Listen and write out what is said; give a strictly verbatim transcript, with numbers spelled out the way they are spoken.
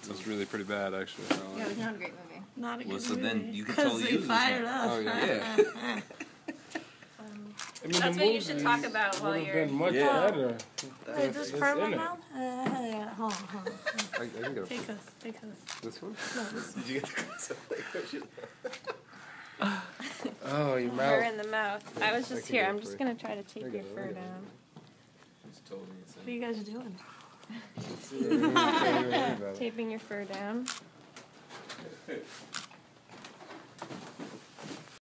It was really pretty bad, actually. Yeah, it was not a great movie. Not a good well, so movie. then you can totally they use fired this up. Oh, yeah. Yeah. um, I mean, That's the what you should movie talk about while would have you're- been much Yeah. better. Wait, if this it's purple in it. now? Uh, yeah, hold on, hold on. I, I can get a Take us, take us. This one? No, this Did you get the concept? Oh, your Fur mouth. in the mouth. I was I just can here. get I'm it just for gonna try to take I your get it, I fur get it. down. It's totally What are you guys doing? Yeah, you don't have to worry about it. Taping your fur down. insane.